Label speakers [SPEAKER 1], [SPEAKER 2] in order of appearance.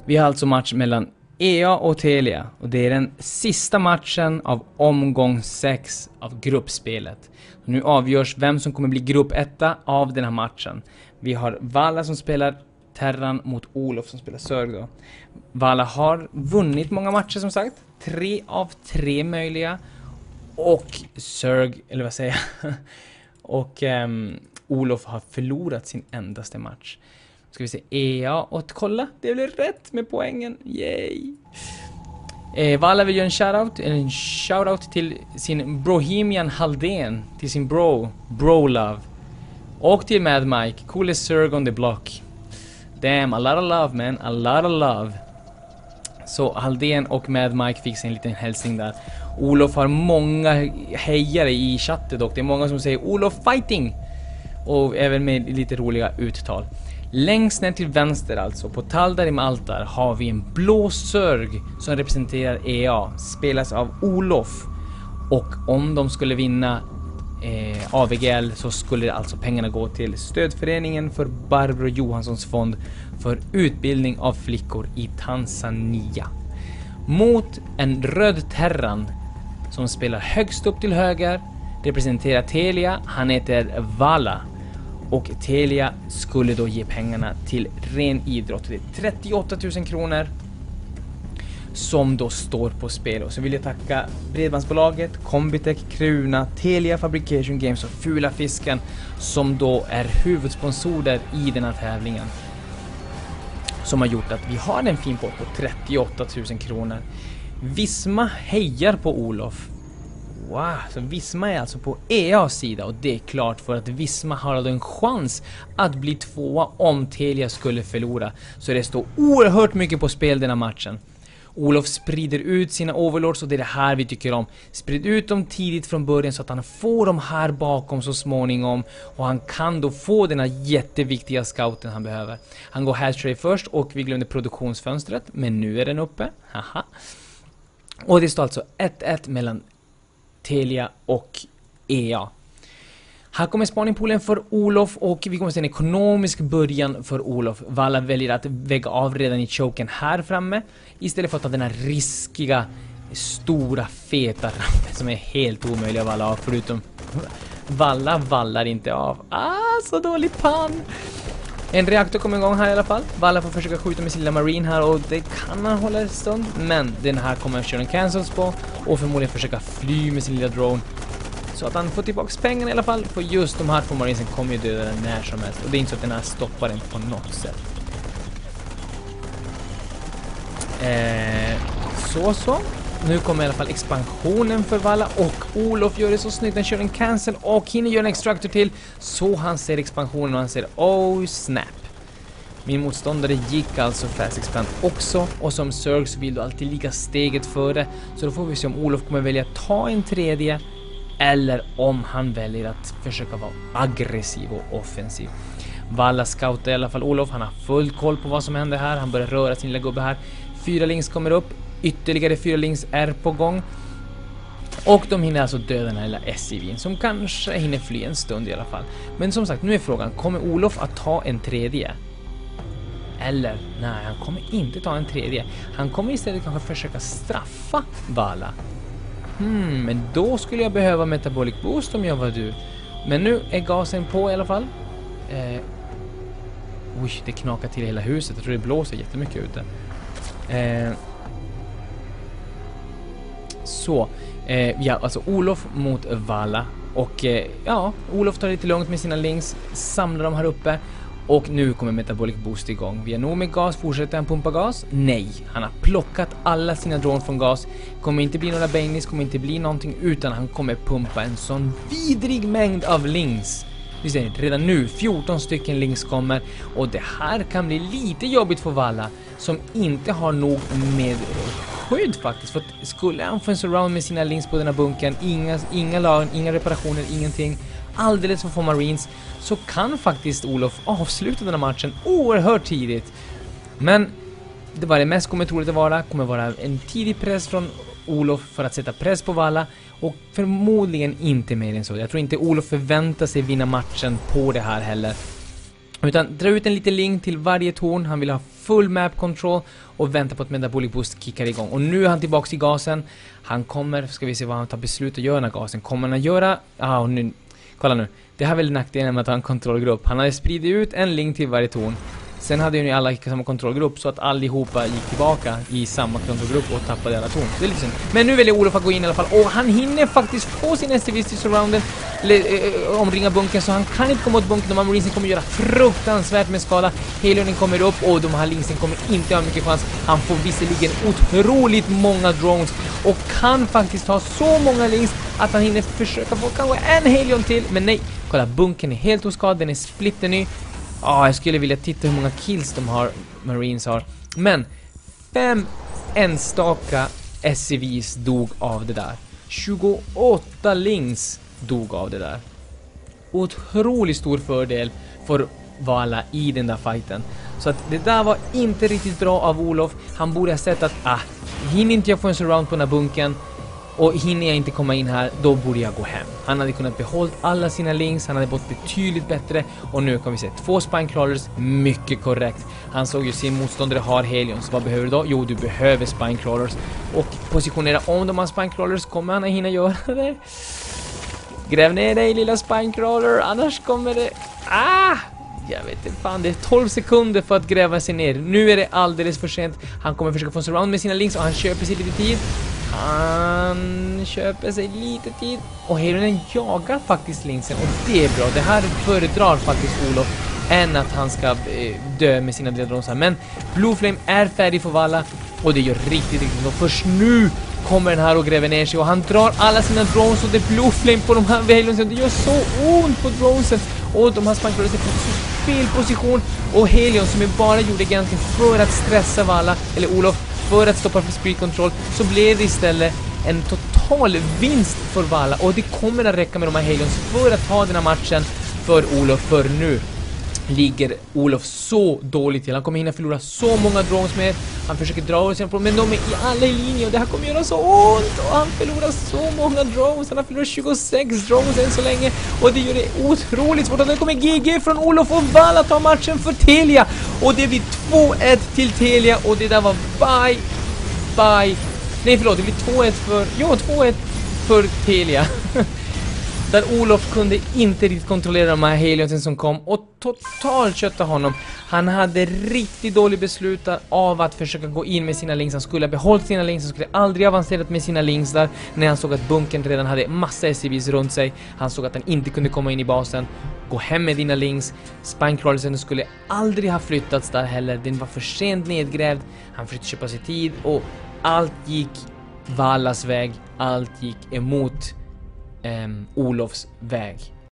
[SPEAKER 1] Vi har alltså match mellan EA och Telia. Och det är den sista matchen av omgång 6 av gruppspelet. Nu avgörs vem som kommer bli gruppetta av den här matchen. Vi har Valla som spelar Terran mot Olof som spelar Sörg då. Valla har vunnit många matcher som sagt. 3 av 3 möjliga. Och Sörg, eller vad säger jag? Och Olof har förlorat sin endaste match. Ska vi se EA och kolla. Det blir rätt med poängen. Yay! Valla vill göra en shoutout till sin Bohemian Haldén. Till sin bro love. Och till Mad Mike. Coolest Sörg on the block. Damn, a lot of love man. A lot of love. Så Haldén och Mad Mike fick sig en liten hälsning där. Olof har många hejare i chatten dock. Det är många som säger Olof fighting. Och även med lite roliga uttal. Längst ner till vänster alltså, på Taldarim altar, har vi en blå Sörg som representerar EA. Spelas av Olof. Och om de skulle vinna AVGL så skulle alltså pengarna gå till stödföreningen för Barbro Johanssons fond för utbildning av flickor i Tanzania. Mot en röd Terran som spelar högst upp till höger representerar Telia. Han heter Valla. Och Telia skulle då ge pengarna till ren idrott. Det är 38 000 kronor som då står på spel. Och så vill jag tacka Bredbandsbolaget, Combitech, Kruna, Telia Fabrication Games och Fula Fisken som då är huvudsponsorer i den här tävlingen. Som har gjort att vi har en fin pott på 38 000 kronor. Visma hejar på Olof. Wow, så Visma är alltså på EAs sida och det är klart för att Visma har en chans att bli tvåa om Telia skulle förlora. Så det står oerhört mycket på spel den här matchen. Olof sprider ut sina overlords och det är det här vi tycker om. Sprid ut dem tidigt från början så att han får dem här bakom så småningom. Och han kan då få den här jätteviktiga scouten han behöver. Han går hashtray först och vi glömde produktionsfönstret. Men nu är den uppe. Haha. Och det står alltså 1-1 mellan Telia och EA. Här kommer spaningpoolen för Olof och vi kommer se en ekonomisk början för Olof. Valla väljer att väga av redan i choken här framme istället för att ta den här riskiga, stora, feta rampen som är helt omöjlig av alla av förutom Valla vallar inte av. Så dålig pann! En reaktor kommer igång här i alla fall. Valla får försöka skjuta med sin lilla marine här och det kan han hålla en stund. Men den här kommer att köra en cancels på och förmodligen försöka fly med sin lilla drone. Så att han får tillbaka pengarna i alla fall. För just de här två marinesen kommer ju döda den när som helst. Och det är inte så att den här stoppar den på något sätt. Så. Nu kommer i alla fall expansionen för Valla. Och Olof gör det så snyggt. Den kör en cancel och hinner göra en extractor till. Så han ser expansionen och han ser oh snap. Min motståndare gick alltså fast expand också. Och som Sörg så vill du alltid ligga steget före. Så då får vi se om Olof kommer välja att ta en tredje. Eller om han väljer att försöka vara aggressiv och offensiv. Valla scoutar i alla fall Olof. Han har full koll på vad som händer här. Han börjar röra sin lilla gubbe här. 4 links kommer upp. Ytterligare 4 links är på gång. Och de hinner alltså döda den här lilla SCV:n som kanske hinner fly en stund i alla fall. Men som sagt, nu är frågan. Kommer Olof att ta en tredje? Eller, nej, han kommer inte ta en tredje. Han kommer istället kanske försöka straffa Valla. Men då skulle jag behöva metabolic boost om jag var du. Men nu är gasen på i alla fall. Det knakar till hela huset. Jag tror det blåser jättemycket ute. Ja, alltså Olof mot Valla. Och Olof tar lite lugnt med sina links. Samlar dem här uppe. Och nu kommer metabolic boost igång. Via nog med gas, fortsätter han pumpa gas? Nej, han har plockat alla sina drones från gas. Kommer inte bli några banelis, kommer inte bli någonting, utan han kommer pumpa en sån vidrig mängd av links. Vi ser redan nu 14 stycken links kommer. Och det här kan bli lite jobbigt för Valla, som inte har nog med skydd faktiskt. För att skulle han få en surround med sina links på den här bunkern, inga lager, inga reparationer, ingenting, alldeles för få marines, så kan faktiskt Olof avsluta den här matchen oerhört tidigt. Men det var det mest kommer troligt att kommer vara en tidig press från Olof för att sätta press på Valla, och förmodligen inte mer än så. Jag tror inte Olof förväntar sig vinna matchen på det här heller. Utan dra ut en liten link till varje torn. Han vill ha full map control och vänta på att Metabolic Boost kickar igång. Och nu är han tillbaka i gasen. Han kommer, ska vi se vad han tar beslut att göra när gasen. Kommer han att göra... och nu, kolla nu. Det här är väl nackdelen med att ha en kontrollgrupp. Han hade spridit ut en link till varje torn. Sen hade ju ni alla samma kontrollgrupp så att allihopa gick tillbaka i samma kontrollgrupp och tappade alla torn. Det är lite synd. Men nu väljer Olof att gå in i alla fall. Och han hinner faktiskt få sin STVs till surrounden. Omringa bunken så han kan inte komma åt bunken. De här marinesen kommer göra fruktansvärt med skada. Helionen kommer upp och de här linksen kommer inte ha mycket chans. Han får visserligen otroligt många drones och kan faktiskt ha så många links att han hinner försöka få kanske en helion till. Men nej, kolla, bunken är helt oskadad. Den är splitterny. Jag skulle vilja titta hur många kills de har, Marines har. Men 5 enstaka SCVs dog av det där. 28 links dog av det där. Otroligt stor fördel för Vala i den där fighten. Så att det där var inte riktigt bra av Olof. Han borde ha sett att hinner inte jag få en surround på den här bunken och hinner jag inte komma in här, då borde jag gå hem. Han hade kunnat behålla alla sina links, han hade fått betydligt bättre. Och nu kan vi se 2 Spinecrawlers, mycket korrekt. Han såg ju sin motståndare har Helions. Vad behöver du då? Jo, du behöver Spinecrawlers. Och positionera om de har Spinecrawlers, kommer han att hinna göra det? Gräv ner dig lilla Spinecrawler, annars kommer det... Jag vet inte fan, det är 12 sekunder för att gräva sig ner. Nu är det alldeles för sent. Han kommer försöka få en surround med sina links och han köper sig lite tid. Han köper sig lite tid. Och Helionen jagar faktiskt linksen och det är bra. Det här föredrar faktiskt Olof än att han ska dö med sina delronsar. Men Blue Flame är färdig för Vala och det gör riktigt bra. Först nu kommer den här och gräver ner sig och han drar alla sina drones och det är Blue Flame på de här Helionsen. Det gör så ont på dronesen. Och de här Spinecrawlers är på fel position. Och Helion som ju bara gjorde ganska för att stressa Vala, eller Olof, för att stoppa för speed control, så blev det istället en total vinst för Vala. Och det kommer att räcka med de här Helions för att ta den här matchen för Olof. För nu ligger Olof så dåligt till. Han kommer hinna förlora så många drones med. Han försöker dra ut sina problem, men de är i alla i linje och det här kommer göra så ont. Och han förlorar så många drones. Han har förlorat 26 drones än så länge. Och det gör det otroligt svårt. Och det kommer GG från Olof och Vala tar matchen för Telia. Och det blir 2-1 till Telia. Och det där var bye. Nej förlåt, det blir 2-1 för Telia. Där Olof kunde inte riktigt kontrollera de här Helionsen som kom och totalt kötta honom. Han hade riktigt dålig beslut av att försöka gå in med sina links. Han skulle ha behållit sina links, han skulle aldrig avancerat med sina links där. När han såg att bunken redan hade massa SCVs runt sig. Han såg att han inte kunde komma in i basen. Gå hem med dina links. Spinecrawlersen skulle aldrig ha flyttats där heller. Den var för sent nedgrävd. Han försökte köpa sig tid och allt gick Valas väg. Allt gick emot Olofs väg.